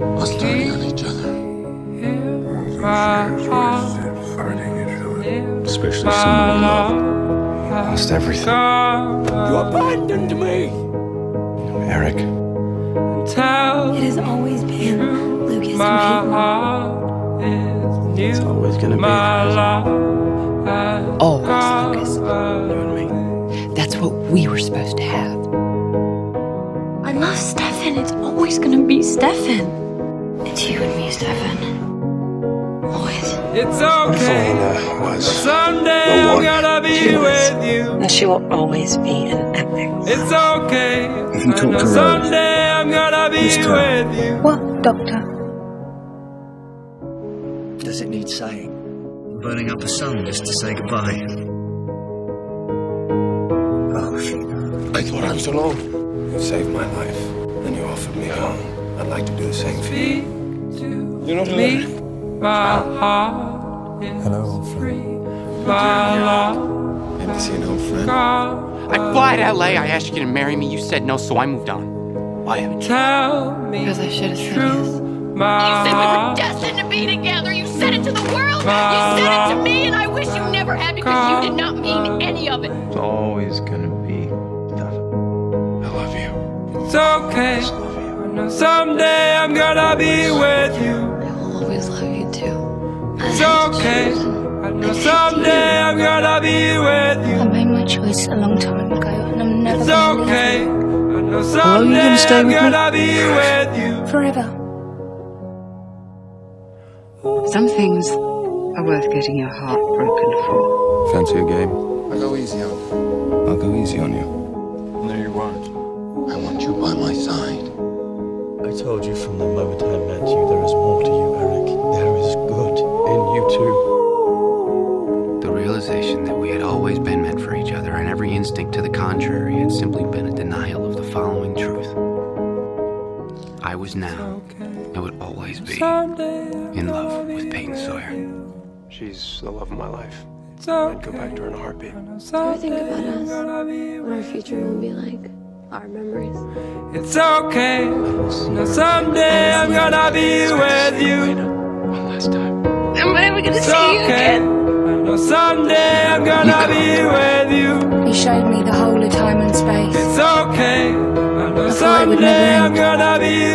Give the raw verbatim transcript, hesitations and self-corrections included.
Us turning on each other. Especially someone we love. Lost everything. You abandoned me! Eric. It has always been Lucas and Peyton. It's always gonna be Always, Lucas. You and me. That's what we were supposed to have. I love Stefan. It's always gonna be Stefan. It's you and me, Stefan. Always. It's okay. Was Someday I'm gonna be with you. And she will always be an epic. It's okay. If you talk to Rose, someday I'm gonna be with you. What, Doctor? Does it need saying? Burning up a sun just to say goodbye. oh, I thought I was alone. You saved my life, and you offered me home. I'd like to do the same for you. You're not alone. My heart is Hello, old free. friend. My love. Good to see an old friend. I'd fly to L A, I asked you to marry me, you said no, so I moved on. Why haven't you? Tell me Because I should have said truth. yes. My You said we were heart. destined to be together. You said it to the world. You said it to me, and I wish you never had because you did not mean any of it. It's always gonna be Stefan. I love you. It's okay. I love you. I know someday I'm gonna be with you. I will always love you too. It's okay. I know someday I'm gonna be with I you. made my choice a long time ago, and I'm never It's gonna okay. leave I know you someday gonna stay I'm with me? gonna be with you. you. Forever. Some things are worth getting your heart broken for. Fancy a game? I go easy on you. I'll go easy on you. No, you won't. I want you by my side. I told you from the moment I met you, there is more to you, Eric. There is good in you too. The realization that we had always been meant for each other and every instinct to the contrary had simply been a denial of the following truth. I was now, and would always be, in love with Peyton Sawyer. She's the love of my life. It's I'd okay. go back to her in a heartbeat. Do you ever think about us? What our future will be like? Our memories? It's okay. Now someday I'm gonna be with you. One last time. Am I ever gonna It's see you okay. again? I know someday I'm gonna be with you. He showed me the whole of time and space. It's okay. I know I thought it would someday never I'm end. gonna be